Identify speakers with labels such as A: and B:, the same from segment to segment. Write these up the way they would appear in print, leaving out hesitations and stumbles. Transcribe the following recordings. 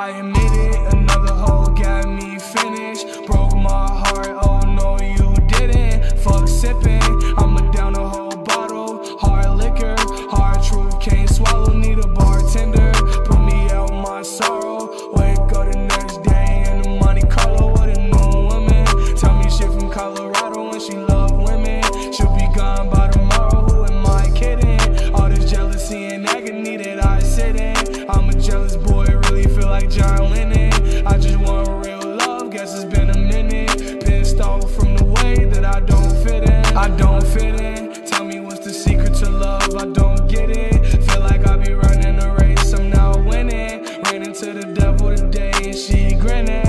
A: I admit it, another hoe got me finished. Broke my heart, oh no you didn't. Fuck sipping, I'ma down a whole bottle. Hard liquor, hard truth, can't swallow. Need a bartender, put me out my sorrow. Wake up the next day in the Monte Carlo with a new woman. Tell me shit from Colorado and she love women. She'll be gone by tomorrow, who am I kidding? All this jealousy and agony that I sit in. I'm a jealous boy, really feel like John Lennon. I just want real love, guess it's been a minute. Pissed off from the way that I don't fit in. I don't fit in, tell me what's the secret to love, I don't get it. Feel like I be running a race, I'm now winning. Ran into the devil today and she grinning.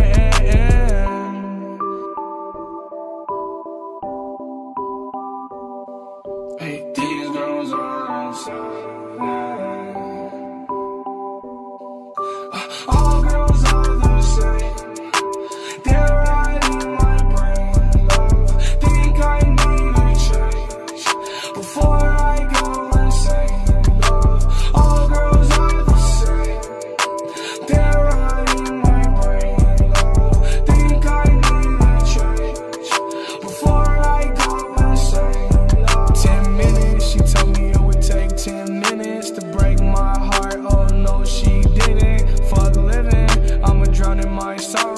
A: Hey, these girls are inside. All girls are the same. They're right in my brain, love. Think I need a change before I go insane, love. All girls are the same. They're right in my brain, love. Think I need a change before I go insane, love. 10 minutes, she told me it would take 10 minutes to break my heart. Oh no, she didn't. Fuck living, I'ma drown in my sorrow.